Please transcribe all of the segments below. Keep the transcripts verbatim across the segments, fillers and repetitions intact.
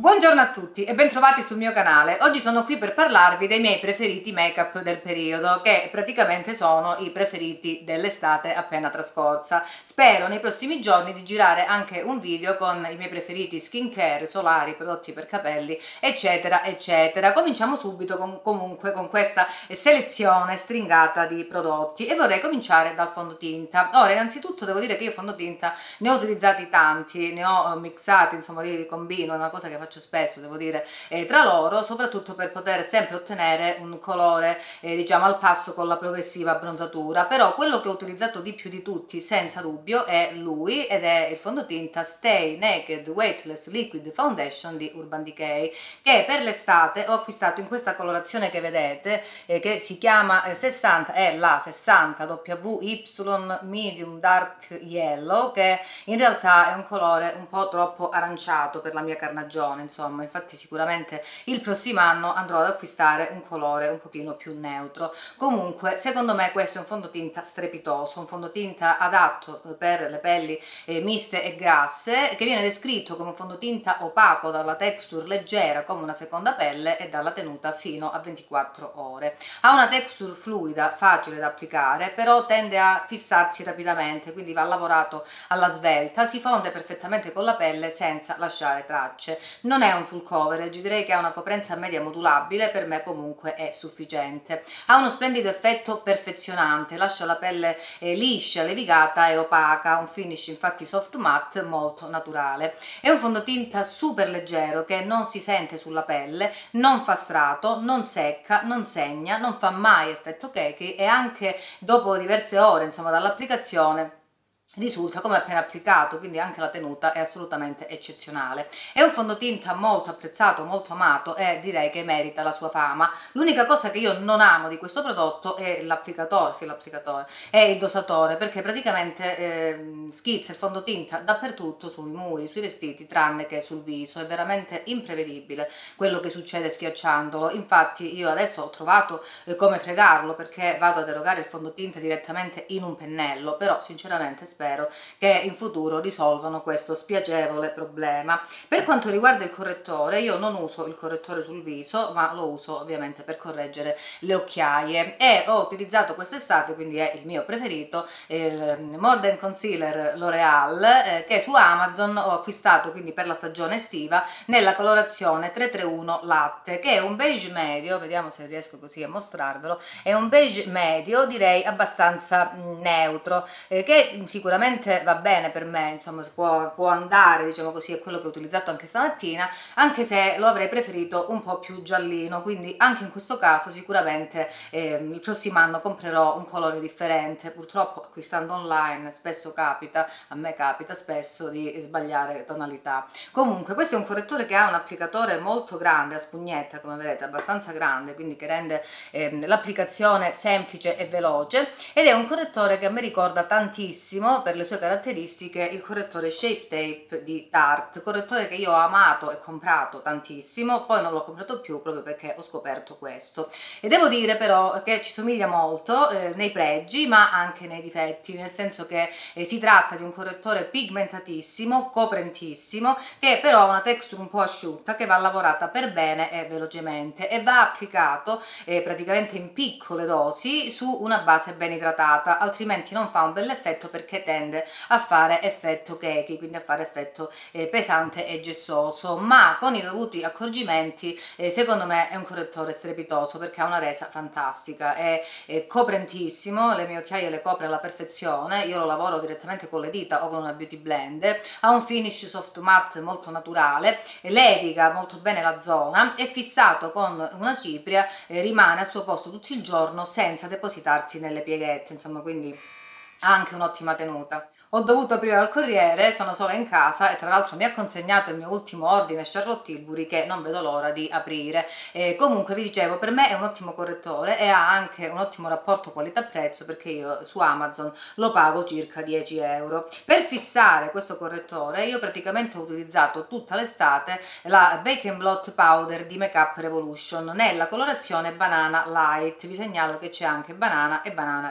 Buongiorno a tutti e bentrovati sul mio canale. Oggi sono qui per parlarvi dei miei preferiti make-up del periodo, che praticamente sono i preferiti dell'estate appena trascorsa. Spero nei prossimi giorni di girare anche un video con i miei preferiti skincare, solari, prodotti per capelli, eccetera eccetera. Cominciamo subito con, comunque con questa selezione stringata di prodotti e vorrei cominciare dal fondotinta. Ora, innanzitutto devo dire che io fondotinta ne ho utilizzati tanti, ne ho mixati, insomma li combino, è una cosa che faccio spesso, devo dire, eh, tra loro, soprattutto per poter sempre ottenere un colore eh, diciamo al passo con la progressiva abbronzatura. Però quello che ho utilizzato di più di tutti senza dubbio è lui, ed è il fondotinta Stay Naked Weightless Liquid Foundation di Urban Decay, che per l'estate ho acquistato in questa colorazione che vedete, eh, che si chiama eh, sessanta, è la sessanta W Y Medium Dark Yellow, che in realtà è un colore un po' troppo aranciato per la mia carnagione, insomma. Infatti sicuramente il prossimo anno andrò ad acquistare un colore un pochino più neutro. Comunque secondo me questo è un fondotinta strepitoso, un fondotinta adatto per le pelli eh, miste e grasse, che viene descritto come un fondotinta opaco dalla texture leggera come una seconda pelle e dalla tenuta fino a ventiquattro ore. Ha una texture fluida, facile da applicare, però tende a fissarsi rapidamente, quindi va lavorato alla svelta, si fonde perfettamente con la pelle senza lasciare tracce. Non è un full coverage, direi che ha una coprenza media modulabile, per me comunque è sufficiente. Ha uno splendido effetto perfezionante, lascia la pelle eh, liscia, levigata e opaca, un finish infatti soft matte molto naturale. È un fondotinta super leggero che non si sente sulla pelle, non fa strato, non secca, non segna, non fa mai effetto cakey e anche dopo diverse ore, insomma, dall'applicazione risulta come appena applicato, quindi anche la tenuta è assolutamente eccezionale. È un fondotinta molto apprezzato, molto amato e direi che merita la sua fama. L'unica cosa che io non amo di questo prodotto è l'applicatore, sì, l'applicatore, è il dosatore, perché praticamente eh, schizza il fondotinta dappertutto, sui muri, sui vestiti, tranne che sul viso. È veramente imprevedibile quello che succede schiacciandolo. Infatti io adesso ho trovato eh, come fregarlo, perché vado ad erogare il fondotinta direttamente in un pennello, però sinceramente spero che in futuro risolvano questo spiacevole problema. Per quanto riguarda il correttore, io non uso il correttore sul viso, ma lo uso ovviamente per correggere le occhiaie, e ho utilizzato quest'estate, quindi è il mio preferito, il More Concealer L'Oreal, eh, che su Amazon ho acquistato quindi per la stagione estiva nella colorazione tre tre uno Latte, che è un beige medio, vediamo se riesco così a mostrarvelo, è un beige medio, direi abbastanza neutro, eh, che sicuramente sicuramente va bene per me, insomma, può, può andare, diciamo così, è quello che ho utilizzato anche stamattina, anche se lo avrei preferito un po' più giallino, quindi anche in questo caso sicuramente eh, il prossimo anno comprerò un colore differente. Purtroppo acquistando online spesso capita, a me capita spesso di sbagliare tonalità. Comunque questo è un correttore che ha un applicatore molto grande, a spugnetta, come vedete, abbastanza grande, quindi che rende eh, l'applicazione semplice e veloce, ed è un correttore che a me ricorda tantissimo per le sue caratteristiche il correttore Shape Tape di Tarte, correttore che io ho amato e comprato tantissimo, poi non l'ho comprato più proprio perché ho scoperto questo. E devo dire però che ci somiglia molto eh, nei pregi ma anche nei difetti, nel senso che eh, si tratta di un correttore pigmentatissimo, coprentissimo, che però ha una texture un po' asciutta, che va lavorata per bene e velocemente e va applicato eh, praticamente in piccole dosi su una base ben idratata, altrimenti non fa un bel effetto, perché tende a fare effetto cakey, quindi a fare effetto eh, pesante e gessoso. Ma con i dovuti accorgimenti eh, secondo me è un correttore strepitoso, perché ha una resa fantastica, è, è coprentissimo, le mie occhiaie le copre alla perfezione, io lo lavoro direttamente con le dita o con una beauty blender, ha un finish soft matte molto naturale, leviga molto bene la zona, è fissato con una cipria, eh, rimane al suo posto tutto il giorno senza depositarsi nelle pieghette, insomma, quindi ha anche un'ottima tenuta. Ho dovuto aprire al corriere, sono sola in casa e tra l'altro mi ha consegnato il mio ultimo ordine Charlotte Tilbury, che non vedo l'ora di aprire. E comunque vi dicevo, per me è un ottimo correttore e ha anche un ottimo rapporto qualità-prezzo, perché io su Amazon lo pago circa dieci euro. Per fissare questo correttore io praticamente ho utilizzato tutta l'estate la Bake and Blot Powder di Makeup Revolution nella colorazione Banana Light. Vi segnalo che c'è anche banana e banana di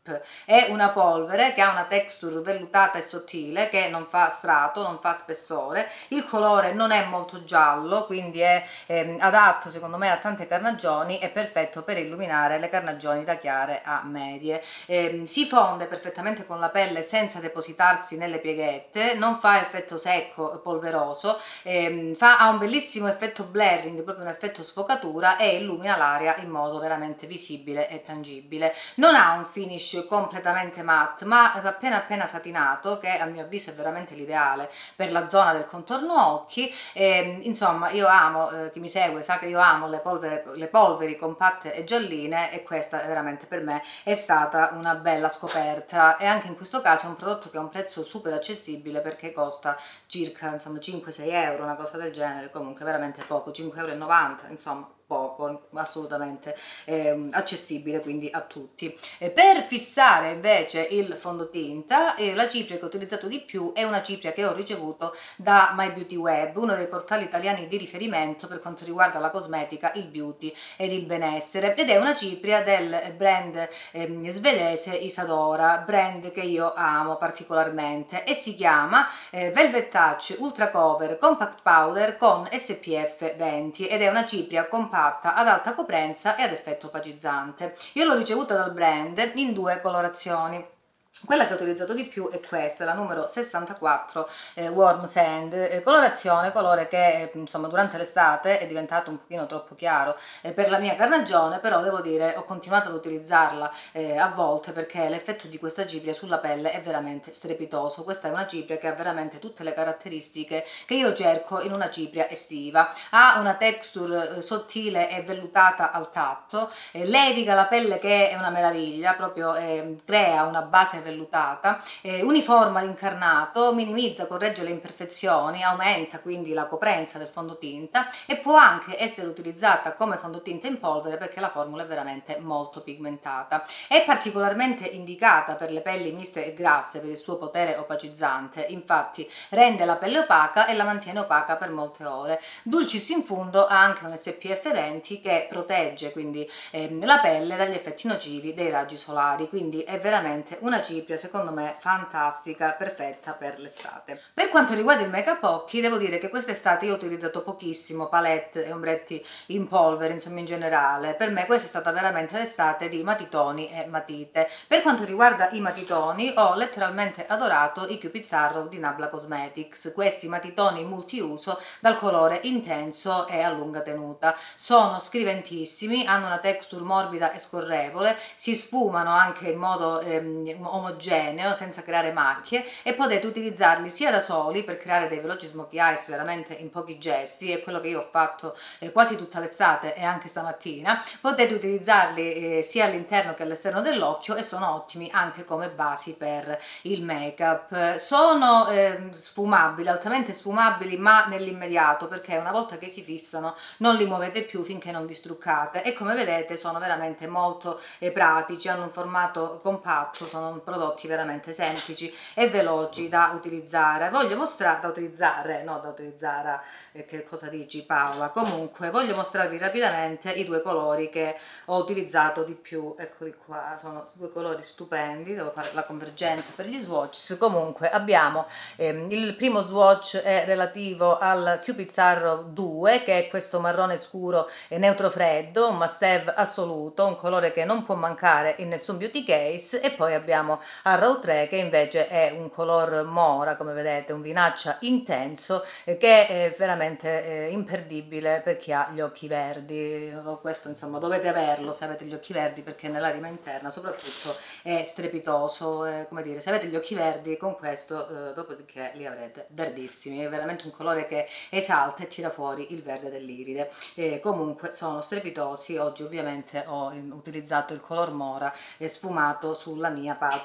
Grip. È una polvere che ha una texture vellutata e sottile, che non fa strato, non fa spessore, il colore non è molto giallo, quindi è eh, adatto secondo me a tante carnagioni, è perfetto per illuminare le carnagioni da chiare a medie. Eh, si fonde perfettamente con la pelle senza depositarsi nelle pieghette, non fa effetto secco polveroso, eh, fa, ha un bellissimo effetto blurring, proprio un effetto sfocatura, e illumina l'aria in modo veramente visibile e tangibile. Non ha un finish completamente matte, ma appena appena satinato, che a mio avviso è veramente l'ideale per la zona del contorno occhi. E, insomma, io amo, eh, chi mi segue sa che io amo le polveri, le polveri compatte e gialline, e questa veramente per me è stata una bella scoperta, e anche in questo caso è un prodotto che ha un prezzo super accessibile, perché costa circa insomma cinque sei euro, una cosa del genere, comunque veramente poco, cinque e novanta euro, insomma poco, assolutamente eh, accessibile quindi a tutti. E per fissare invece il fondotinta, eh, la cipria che ho utilizzato di più è una cipria che ho ricevuto da My Beauty Web, uno dei portali italiani di riferimento per quanto riguarda la cosmetica, il beauty ed il benessere, ed è una cipria del brand eh, svedese Isadora, brand che io amo particolarmente, e si chiama eh, Velvet Touch Ultra Cover Compact Powder con S P F venti, ed è una cipria compatta ad alta coprenza e ad effetto opacizzante. Io l'ho ricevuta dal brand in due colorazioni. Quella che ho utilizzato di più è questa, la numero sessantaquattro, eh, Warm Sand, eh, colorazione, colore che eh, insomma durante l'estate è diventato un pochino troppo chiaro eh, per la mia carnagione, però devo dire ho continuato ad utilizzarla eh, a volte, perché l'effetto di questa cipria sulla pelle è veramente strepitoso. Questa è una cipria che ha veramente tutte le caratteristiche che io cerco in una cipria estiva. Ha una texture eh, sottile e vellutata al tatto, eh, leviga la pelle, che è una meraviglia, proprio eh, crea una base vellutata, eh, uniforma l'incarnato, minimizza, corregge le imperfezioni, aumenta quindi la coprenza del fondotinta, e può anche essere utilizzata come fondotinta in polvere, perché la formula è veramente molto pigmentata. È particolarmente indicata per le pelli miste e grasse per il suo potere opacizzante, infatti rende la pelle opaca e la mantiene opaca per molte ore. Dulcis in fundo ha anche un S P F venti che protegge quindi eh, la pelle dagli effetti nocivi dei raggi solari, quindi è veramente una cipria secondo me fantastica, perfetta per l'estate. Per quanto riguarda il make up occhi, devo dire che quest'estate io ho utilizzato pochissimo palette e ombretti in polvere, insomma in generale. Per me questa è stata veramente l'estate di matitoni e matite. Per quanto riguarda i matitoni, ho letteralmente adorato i Cupid Sarrow di Nabla Cosmetics, questi matitoni multiuso dal colore intenso e a lunga tenuta. Sono scriventissimi, hanno una texture morbida e scorrevole, si sfumano anche in modo ehm, omogeneo senza creare macchie, e potete utilizzarli sia da soli per creare dei veloci smokey eyes veramente in pochi gesti, è quello che io ho fatto eh, quasi tutta l'estate e anche stamattina. Potete utilizzarli eh, sia all'interno che all'esterno dell'occhio, e sono ottimi anche come basi per il make up. Sono eh, sfumabili, altamente sfumabili, ma nell'immediato, perché una volta che si fissano non li muovete più finché non vi struccate, e come vedete sono veramente molto eh, pratici, hanno un formato compatto, sono prodotti veramente semplici e veloci da utilizzare. Voglio mostrare, da utilizzare, no da utilizzare, eh, che cosa dici Paola? Comunque voglio mostrarvi rapidamente i due colori che ho utilizzato di più, eccoli qua, sono due colori stupendi, devo fare la convergenza per gli swatch. Comunque abbiamo ehm, il primo swatch è relativo al Cupid Sarrow due, che è questo marrone scuro e neutro freddo, un must have assoluto, un colore che non può mancare in nessun beauty case. E poi abbiamo Arrow tre, che invece è un color mora, come vedete, un vinaccia intenso, eh, che è veramente eh, imperdibile per chi ha gli occhi verdi. Questo insomma dovete averlo se avete gli occhi verdi, perché nella rima interna soprattutto è strepitoso, eh, come dire, se avete gli occhi verdi con questo, eh, dopodiché li avrete verdissimi. È veramente un colore che esalta e tira fuori il verde dell'iride. Eh, comunque sono strepitosi. Oggi ovviamente ho utilizzato il color mora e sfumato sulla mia palpebra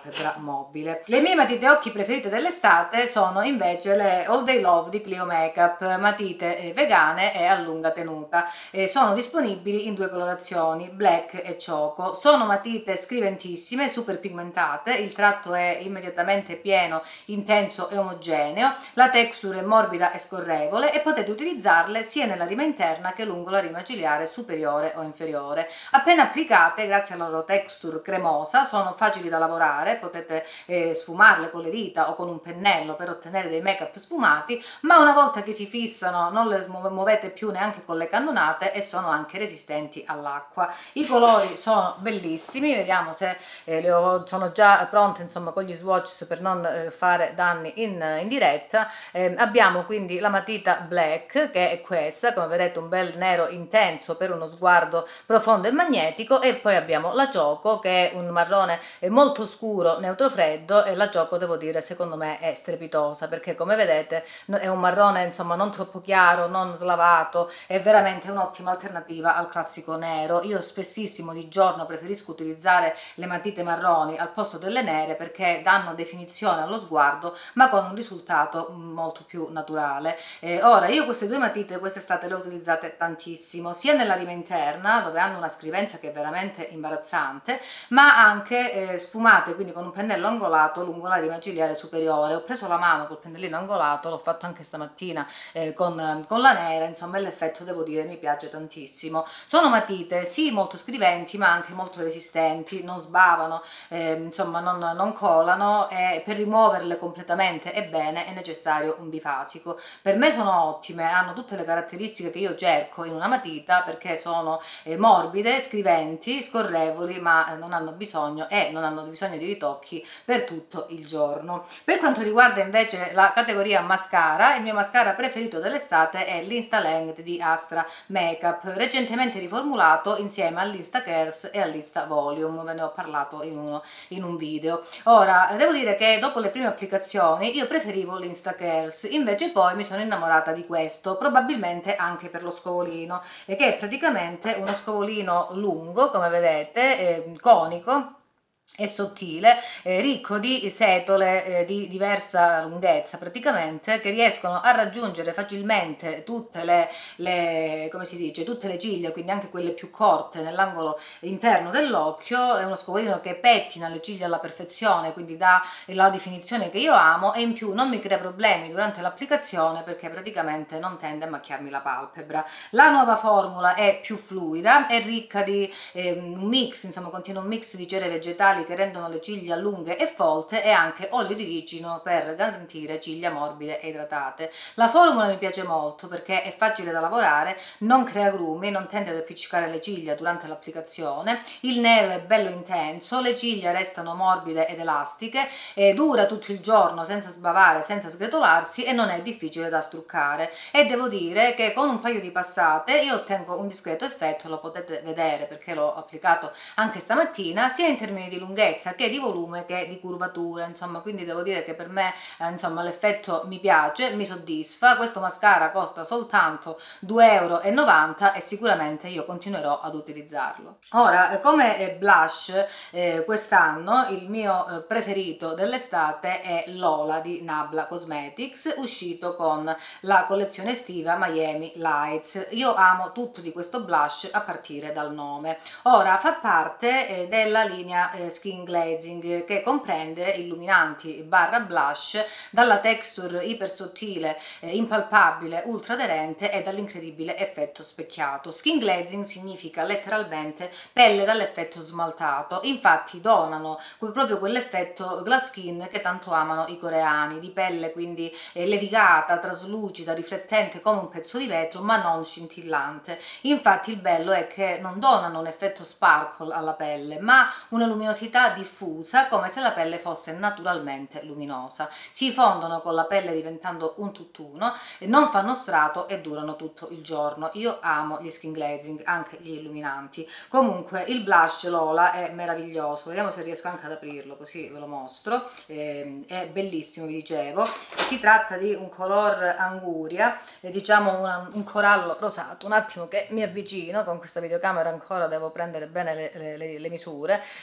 palpebra mobile. Le mie matite occhi preferite dell'estate sono invece le All Day Love di Clio Makeup, matite vegane e a lunga tenuta. Eh, sono disponibili in due colorazioni, black e choco. Sono matite scriventissime, super pigmentate, il tratto è immediatamente pieno, intenso e omogeneo, la texture è morbida e scorrevole e potete utilizzarle sia nella rima interna che lungo la rima ciliare superiore o inferiore. Appena applicate, grazie alla loro texture cremosa, sono facili da lavorare, potete eh, sfumarle con le dita o con un pennello per ottenere dei make up sfumati, ma una volta che si fissano non le muovete più neanche con le cannonate e sono anche resistenti all'acqua. I colori sono bellissimi, vediamo se eh, le ho, sono già pronte insomma con gli swatches per non eh, fare danni in, in diretta. Eh, abbiamo quindi la matita black, che è questa, come vedete un bel nero intenso per uno sguardo profondo e magnetico, e poi abbiamo la choco che è un marrone molto scuro, neutro freddo, e la choco devo dire secondo me è strepitosa perché come vedete è un marrone insomma non troppo chiaro, non slavato, è veramente un'ottima alternativa al classico nero. Io spessissimo di giorno preferisco utilizzare le matite marroni al posto delle nere perché danno definizione allo sguardo ma con un risultato molto più naturale. Eh, ora io queste due matite quest'estate le ho utilizzate tantissimo, sia nella rima interna dove hanno una scrivenza che è veramente imbarazzante, ma anche eh, sfumate, quindi con un pennello angolato lungo la rima ciliare superiore. Ho preso la mano col pennellino angolato, l'ho fatto anche stamattina eh, con, con la nera, insomma l'effetto devo dire mi piace tantissimo. Sono matite sì molto scriventi ma anche molto resistenti, non sbavano, eh, insomma non, non colano, e per rimuoverle completamente e bene è necessario un bifasico. Per me sono ottime, hanno tutte le caratteristiche che io cerco in una matita perché sono eh, morbide, scriventi, scorrevoli, ma non hanno bisogno e non hanno bisogno di ritocchi per tutto il giorno. Per quanto riguarda invece la categoria mascara, il mio mascara preferito dell'estate è l'Insta Length di Astra Makeup, recentemente riformulato insieme all'Insta Curls e all'Insta Volume, ve ne ho parlato in, uno, in un video. Ora, devo dire che dopo le prime applicazioni io preferivo l'Insta Curls, invece poi mi sono innamorata di questo, probabilmente anche per lo scovolino, e che è praticamente uno scovolino lungo, come vedete, eh, conico e sottile, eh, ricco di setole eh, di diversa lunghezza praticamente, che riescono a raggiungere facilmente tutte le, le come si dice, tutte le ciglia, quindi anche quelle più corte nell'angolo interno dell'occhio. È uno scovolino che pettina le ciglia alla perfezione, quindi dà la definizione che io amo, e in più non mi crea problemi durante l'applicazione perché praticamente non tende a macchiarmi la palpebra. La nuova formula è più fluida, è ricca di eh, un mix, insomma contiene un mix di cere vegetali che rendono le ciglia lunghe e folte, e anche olio di ricino per garantire ciglia morbide e idratate. La formula mi piace molto perché è facile da lavorare, non crea grumi, non tende ad appiccicare le ciglia durante l'applicazione, il nero è bello intenso, le ciglia restano morbide ed elastiche, e dura tutto il giorno senza sbavare, senza sgretolarsi, e non è difficile da struccare. E devo dire che con un paio di passate io ottengo un discreto effetto, lo potete vedere perché l'ho applicato anche stamattina, sia in termini di lunghezza che di volume che di curvatura, insomma, quindi devo dire che per me eh, insomma l'effetto mi piace, mi soddisfa. Questo mascara costa soltanto due e novanta euro e sicuramente io continuerò ad utilizzarlo. Ora, come blush eh, quest'anno il mio eh, preferito dell'estate è Lola di Nabla Cosmetics, uscito con la collezione estiva Miami Lights. Io amo tutto di questo blush a partire dal nome. Ora fa parte eh, della linea eh, Skin Glazing, che comprende illuminanti barra blush dalla texture iper sottile, eh, impalpabile, ultra aderente e dall'incredibile effetto specchiato. Skin Glazing significa letteralmente pelle dall'effetto smaltato, infatti donano proprio quell'effetto glass skin che tanto amano i coreani, di pelle quindi eh, levigata, traslucida, riflettente come un pezzo di vetro ma non scintillante. Infatti il bello è che non donano un effetto sparkle alla pelle ma una luminosità diffusa, come se la pelle fosse naturalmente luminosa. Si fondono con la pelle diventando un tutt'uno, non fanno strato e durano tutto il giorno. Io amo gli skin glazing, anche gli illuminanti. Comunque il blush Lola è meraviglioso, vediamo se riesco anche ad aprirlo così ve lo mostro. Eh, è bellissimo, vi dicevo. Si tratta di un color anguria, eh, diciamo una, un corallo rosato. Un attimo che mi avvicino, con questa videocamera ancora devo prendere bene le, le, le misure, e vi dicevo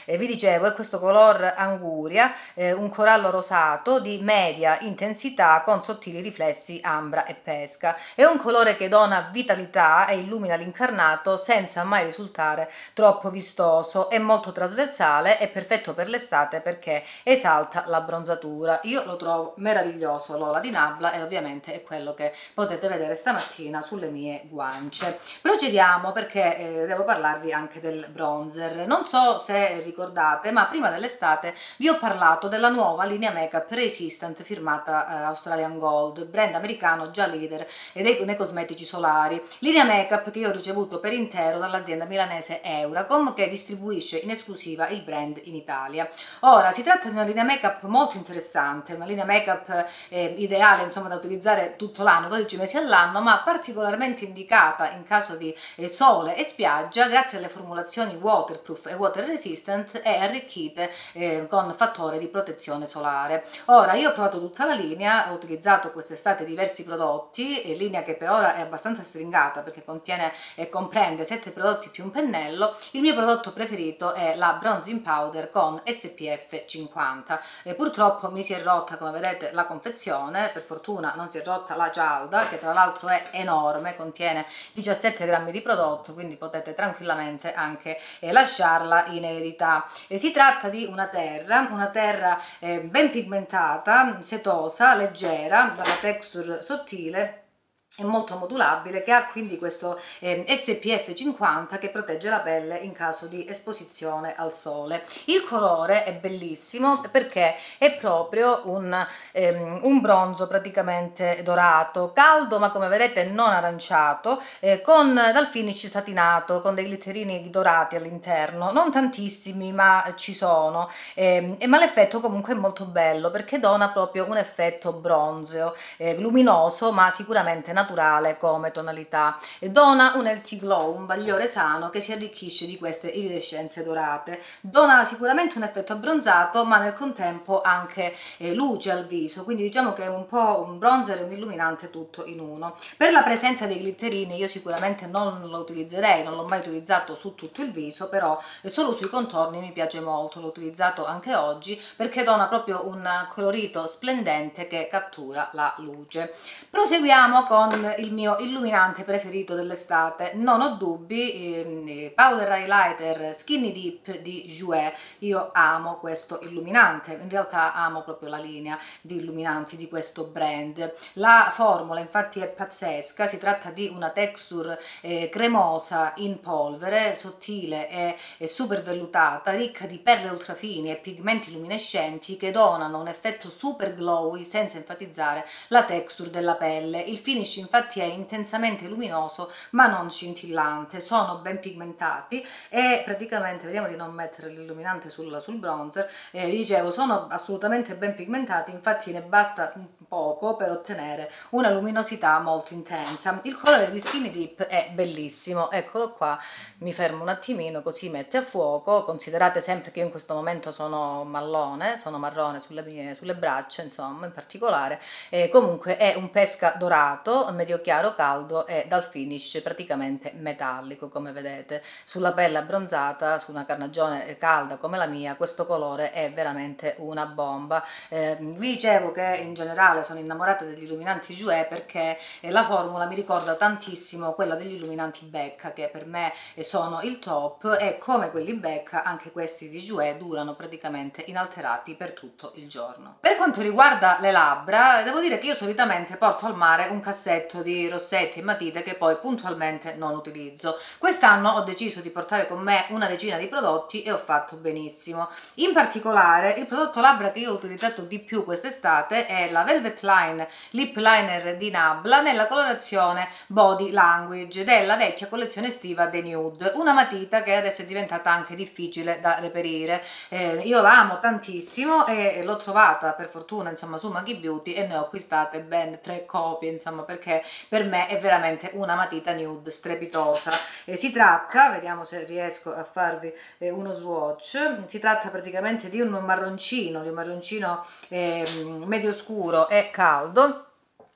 dicevo è questo color anguria, eh, un corallo rosato di media intensità con sottili riflessi ambra e pesca. È un colore che dona vitalità e illumina l'incarnato senza mai risultare troppo vistoso, è molto trasversale, è perfetto per l'estate perché esalta la bronzatura. Io lo trovo meraviglioso l'Ola di Nabla e ovviamente è quello che potete vedere stamattina sulle mie guance. Procediamo perché eh, devo parlarvi anche del bronzer. Non so se ricordate, ma prima dell'estate vi ho parlato della nuova linea make-up Resistant firmata eh, Australian Gold, brand americano già leader e dei, nei cosmetici solari. Linea make-up che io ho ricevuto per intero dall'azienda milanese Euracom, che distribuisce in esclusiva il brand in Italia. Ora, si tratta di una linea make-up molto interessante, una linea make-up eh, ideale insomma da utilizzare tutto l'anno, dodici mesi all'anno, ma particolarmente indicata in caso di eh, sole e spiaggia grazie alle formulazioni waterproof e water resistant e arricchite eh, con fattore di protezione solare. Ora, io ho provato tutta la linea, ho utilizzato quest'estate diversi prodotti, e linea che per ora è abbastanza stringata perché contiene e comprende sette prodotti più un pennello. Il mio prodotto preferito è la bronzing powder con S P F cinquanta. E purtroppo mi si è rotta, come vedete, la confezione, per fortuna non si è rotta la cialda, che tra l'altro è enorme, contiene diciassette grammi di prodotto, quindi potete tranquillamente anche eh, lasciarla in eredità. E si tratta di una terra, una terra eh, ben pigmentata, setosa, leggera, dalla texture sottile, è molto modulabile, che ha quindi questo eh, S P F cinquanta che protegge la pelle in caso di esposizione al sole. Il colore è bellissimo perché è proprio un, ehm, un bronzo praticamente dorato, caldo ma come vedete non aranciato, eh, con dal finish satinato, con dei glitterini dorati all'interno, non tantissimi ma ci sono, eh, ma l'effetto comunque è molto bello perché dona proprio un effetto bronzeo, eh, luminoso ma sicuramente naturale come tonalità, e dona un healthy glow, un bagliore sano che si arricchisce di queste iridescenze dorate. Dona sicuramente un effetto abbronzato ma nel contempo anche eh, luce al viso, quindi diciamo che è un po' un bronzer e un illuminante tutto in uno. Per la presenza dei glitterini io sicuramente non lo utilizzerei, non l'ho mai utilizzato su tutto il viso, però solo sui contorni mi piace molto, l'ho utilizzato anche oggi perché dona proprio un colorito splendente che cattura la luce. Proseguiamo con il mio illuminante preferito dell'estate, non ho dubbi, eh, powder highlighter Skinny Dip di Jouer. Io amo questo illuminante, in realtà amo proprio la linea di illuminanti di questo brand. La formula infatti è pazzesca, si tratta di una texture eh, cremosa in polvere, sottile e, e super vellutata, ricca di perle ultrafini e pigmenti luminescenti che donano un effetto super glowy senza enfatizzare la texture della pelle. Il finish infatti è intensamente luminoso ma non scintillante, sono ben pigmentati e praticamente, vediamo di non mettere l'illuminante sul, sul bronzer, eh, vi dicevo sono assolutamente ben pigmentati, infatti ne basta poco per ottenere una luminosità molto intensa. Il colore di Skinny Dip è bellissimo, eccolo qua, mi fermo un attimino così mette a fuoco. Considerate sempre che io in questo momento sono marrone, sono marrone sulle mie sulle braccia insomma in particolare, e comunque è un pesca dorato medio chiaro caldo e dal finish praticamente metallico, come vedete sulla pelle abbronzata, su una carnagione calda come la mia questo colore è veramente una bomba. Eh, vi dicevo che in generale sono innamorata degli illuminanti Jouer perché eh, la formula mi ricorda tantissimo quella degli illuminanti Becca, che per me eh, sono il top, e come quelli Becca anche questi di Jouer durano praticamente inalterati per tutto il giorno. Per quanto riguarda le labbra, devo dire che io solitamente porto al mare un cassetto di rossetti e matite che poi puntualmente non utilizzo. Quest'anno ho deciso di portare con me una decina di prodotti e ho fatto benissimo. In particolare il prodotto labbra che io ho utilizzato di più quest'estate è la Velvet Line Lip Liner di Nabla nella colorazione Body Language, ed è la vecchia collezione estiva dei Nude, una matita che adesso è diventata anche difficile da reperire. Eh, io la amo tantissimo e l'ho trovata per fortuna insomma su Maggie Beauty e ne ho acquistate ben tre copie insomma perché per me è veramente una matita nude strepitosa. Eh, si tratta, vediamo se riesco a farvi eh, uno swatch, si tratta praticamente di un marroncino, di un marroncino eh, medio scuro e caldo,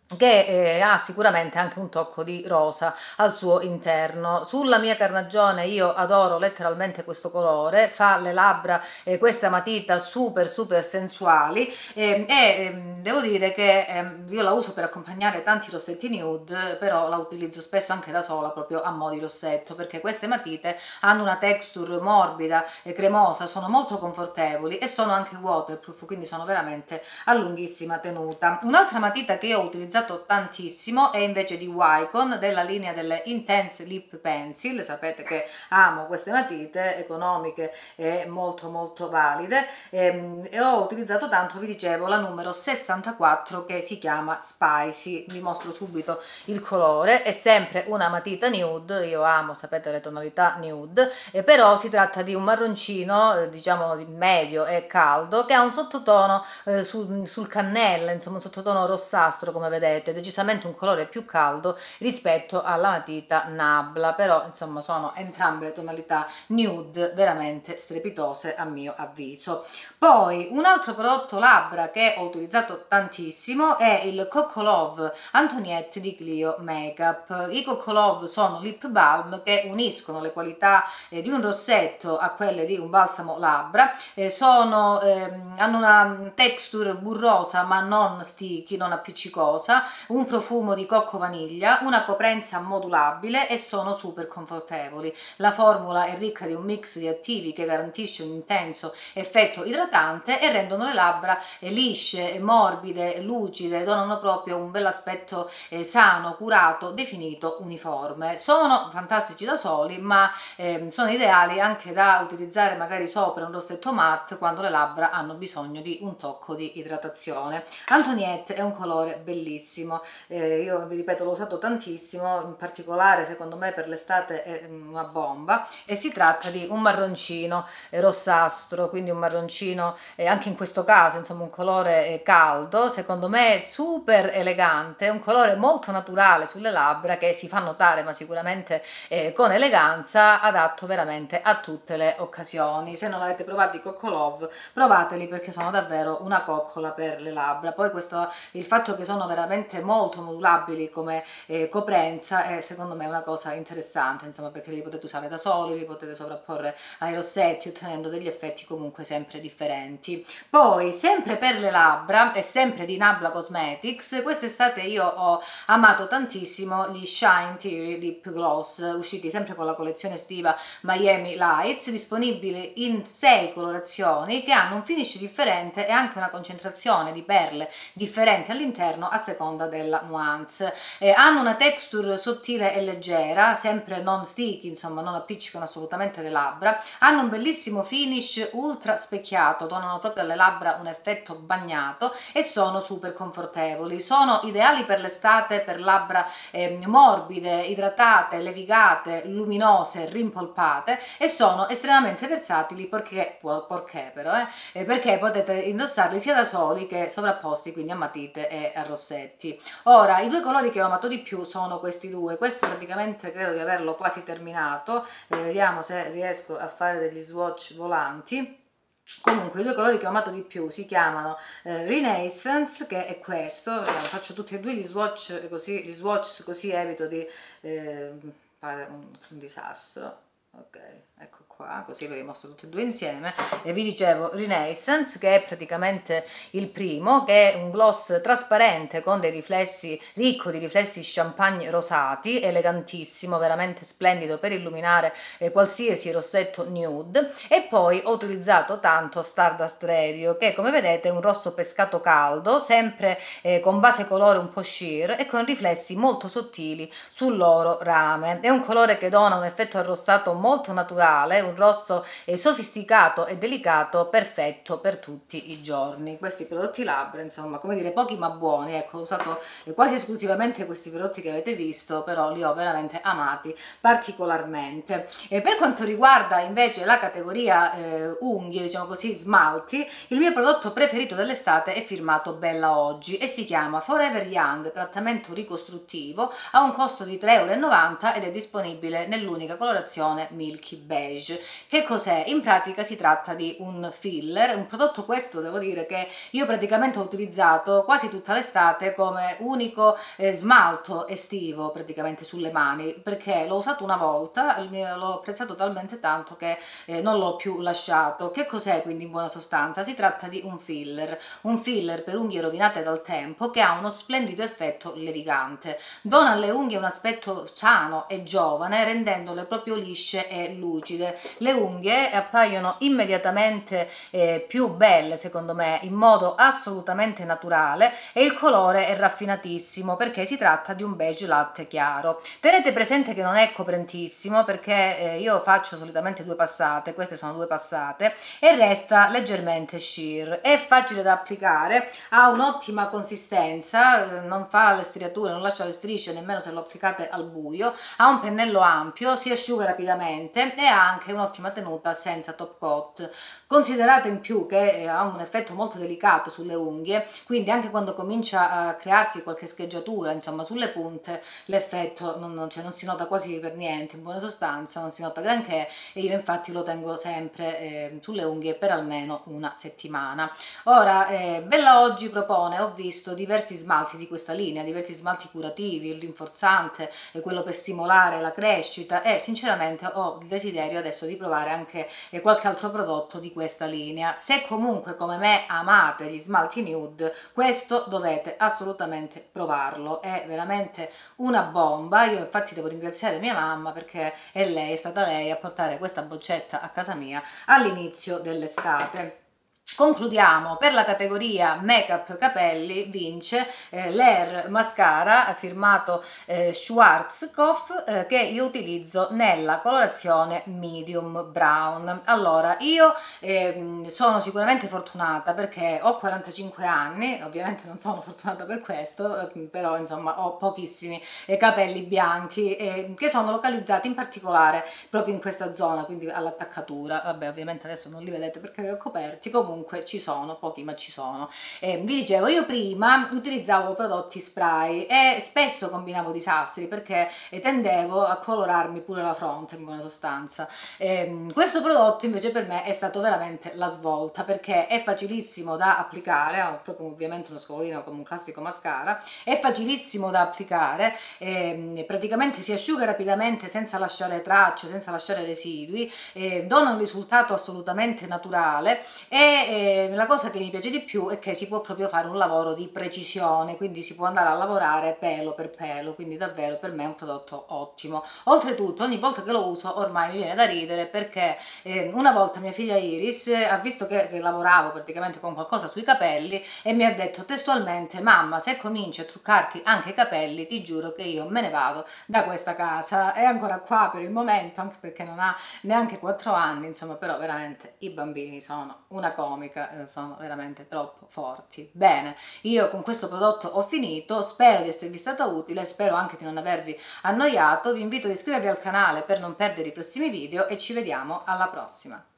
che eh, ha sicuramente anche un tocco di rosa al suo interno. Sulla mia carnagione io adoro letteralmente questo colore, fa le labbra eh, questa matita super super sensuali eh, e eh, devo dire che eh, io la uso per accompagnare tanti rossetti nude, però la utilizzo spesso anche da sola proprio a mo' di rossetto, perché queste matite hanno una texture morbida e cremosa, sono molto confortevoli e sono anche waterproof, quindi sono veramente a lunghissima tenuta. Un'altra matita che io ho utilizzato tantissimo è invece di Wycon, della linea delle Intense Lip Pencil. Sapete che amo queste matite economiche e molto molto valide e, e ho utilizzato tanto, vi dicevo, la numero sessantaquattro che si chiama Spicy. Vi mostro subito il colore, è sempre una matita nude, io amo, sapete, le tonalità nude, e però si tratta di un marroncino eh, diciamo di medio e caldo, che ha un sottotono eh, sul, sul cannella, insomma un sottotono rossastro, come vedete, decisamente un colore più caldo rispetto alla matita Nabla, però insomma sono entrambe tonalità nude veramente strepitose a mio avviso. Poi un altro prodotto labbra che ho utilizzato tantissimo è il Coco Love Antoniette di Clio Makeup. I Coco Love sono lip balm che uniscono le qualità eh, di un rossetto a quelle di un balsamo labbra, eh, sono, ehm, hanno una texture burrosa ma non sticky, non appiccicosa, un profumo di cocco vaniglia, una coprenza modulabile e sono super confortevoli. La formula è ricca di un mix di attivi che garantisce un intenso effetto idratante e rendono le labbra eh, lisce, morbide, lucide, donano proprio un bel aspetto eh, sano, curato, definito, uniforme. Sono fantastici da soli, ma eh, sono ideali anche da utilizzare magari sopra un rossetto matte quando le labbra hanno bisogno di un tocco di idratazione. Antoniette è un colore bellissimo, eh, io vi ripeto l'ho usato tantissimo, in particolare secondo me per l'estate è una bomba, e si tratta di un marroncino eh, rossastro, quindi un marroncino eh, anche in questo caso insomma un colore eh, caldo, secondo me super elegante, un colore molto naturale sulle labbra che si fa notare ma sicuramente eh, con eleganza, adatto veramente a tutte le occasioni. Se non avete provato i Coco Love, provateli perché sono davvero una coccola per le labbra. Poi questo, il fatto che sono veramente molto modulabili come eh, coprenza è secondo me una cosa interessante, insomma, perché li potete usare da soli, li potete sovrapporre ai rossetti ottenendo degli effetti comunque sempre differenti. Poi sempre per le labbra e sempre di Nabla Cosmetics, quest'estate io ho amato tantissimo gli Shine Teary Lip Gloss, usciti sempre con la collezione estiva Miami Lights, disponibili in sei colorazioni che hanno un finish differente e anche una concentrazione di perle differenti all'interno a seconda della nuance. Eh, hanno una texture sottile e leggera, sempre non sticky, insomma non appiccicano assolutamente le labbra, hanno un bellissimo finish ultra specchiato, donano proprio alle labbra un effetto bagnato e sono super confortevoli. Sono ideali per l'estate, per labbra eh, morbide, idratate, levigate, luminose, rimpolpate, e sono estremamente versatili perché, perché, però, eh, perché potete indossarli sia da soli che sovrapposti, quindi a matite e a rossetti. Ora, i due colori che ho amato di più sono questi due, questo praticamente credo di averlo quasi terminato, eh, vediamo se riesco a fare degli swatch volanti. Comunque i due colori che ho amato di più si chiamano eh, Renaissance, che è questo, eh, faccio tutti e due gli swatch così, gli swatch così evito di eh, fare un, un disastro. Ok, ecco qua, così ve li mostro tutti e due insieme. E vi dicevo Renaissance, che è praticamente il primo, che è un gloss trasparente con dei riflessi, ricco di riflessi champagne rosati, elegantissimo, veramente splendido per illuminare eh, qualsiasi rossetto nude. E poi ho utilizzato tanto Stardust Radio, che come vedete è un rosso pescato caldo, sempre eh, con base colore un po' sheer e con riflessi molto sottili sul loro rame. È un colore che dona un effetto arrossato molto naturale, un rosso eh, sofisticato e delicato, perfetto per tutti i giorni. Questi prodotti labbra, insomma, come dire, pochi ma buoni, ecco, ho usato eh, quasi esclusivamente questi prodotti che avete visto, però li ho veramente amati particolarmente. E per quanto riguarda invece la categoria eh, unghie, diciamo così, smalti, il mio prodotto preferito dell'estate è firmato Bella Oggi e si chiama Forever Young trattamento ricostruttivo, ha un costo di tre e novanta euro ed è disponibile nell'unica colorazione Milky Beige. Age. Che cos'è? In pratica si tratta di un filler, un prodotto questo devo dire che io praticamente ho utilizzato quasi tutta l'estate come unico eh, smalto estivo praticamente sulle mani, perché l'ho usato una volta, l'ho apprezzato talmente tanto che eh, non l'ho più lasciato. Che cos'è quindi in buona sostanza? Si tratta di un filler, un filler per unghie rovinate dal tempo che ha uno splendido effetto levigante, dona alle unghie un aspetto sano e giovane rendendole proprio lisce e lucide. Le unghie appaiono immediatamente eh, più belle secondo me in modo assolutamente naturale e il colore è raffinatissimo perché si tratta di un beige latte chiaro. Tenete presente che non è coprentissimo perché eh, io faccio solitamente due passate, queste sono due passate, e resta leggermente sheer, è facile da applicare, ha un'ottima consistenza, non fa le striature, non lascia le strisce nemmeno se lo applicate al buio, ha un pennello ampio, si asciuga rapidamente e ha anche un'ottima tenuta senza top coat. Considerate in più che ha un effetto molto delicato sulle unghie, quindi anche quando comincia a crearsi qualche scheggiatura insomma sulle punte l'effetto non, non, cioè non si nota quasi per niente, in buona sostanza non si nota granché, e io infatti lo tengo sempre eh, sulle unghie per almeno una settimana. Ora eh, Bella Oggi propone, ho visto diversi smalti di questa linea, diversi smalti curativi, il rinforzante e quello per stimolare la crescita, e sinceramente ho il desiderio adesso di provare anche eh, qualche altro prodotto di questa linea. Se comunque come me amate gli smalti nude, questo dovete assolutamente provarlo, è veramente una bomba. Io infatti devo ringraziare mia mamma perché è lei, è stata lei a portare questa boccetta a casa mia all'inizio dell'estate. Concludiamo, per la categoria make up capelli vince eh, l'Air Mascara firmato eh, Schwarzkopf eh, che io utilizzo nella colorazione medium brown. Allora io eh, sono sicuramente fortunata perché ho quarantacinque anni, ovviamente non sono fortunata per questo, eh, però insomma ho pochissimi eh, capelli bianchi eh, che sono localizzati in particolare proprio in questa zona, quindi all'attaccatura. Vabbè, ovviamente adesso non li vedete perché li ho coperti, comunque comunque ci sono, pochi ma ci sono. Eh, vi dicevo, io prima utilizzavo prodotti spray e spesso combinavo disastri perché tendevo a colorarmi pure la fronte in buona sostanza. Eh, questo prodotto invece per me è stato veramente la svolta perché è facilissimo da applicare, ho proprio ovviamente uno scovolino come un classico mascara, è facilissimo da applicare, eh, praticamente si asciuga rapidamente senza lasciare tracce, senza lasciare residui, eh, dona un risultato assolutamente naturale e e la cosa che mi piace di più è che si può proprio fare un lavoro di precisione, quindi si può andare a lavorare pelo per pelo, quindi davvero per me è un prodotto ottimo. Oltretutto ogni volta che lo uso ormai mi viene da ridere perché eh, una volta mia figlia Iris ha visto che, che lavoravo praticamente con qualcosa sui capelli e mi ha detto testualmente: mamma, se cominci a truccarti anche i capelli ti giuro che io me ne vado da questa casa. È ancora qua per il momento, anche perché non ha neanche quattro anni, insomma, però veramente i bambini sono una cosa comica, sono veramente troppo forti. Bene, io con questo prodotto ho finito, spero di esservi stata utile, spero anche di non avervi annoiato, vi invito ad iscrivervi al canale per non perdere i prossimi video e ci vediamo alla prossima.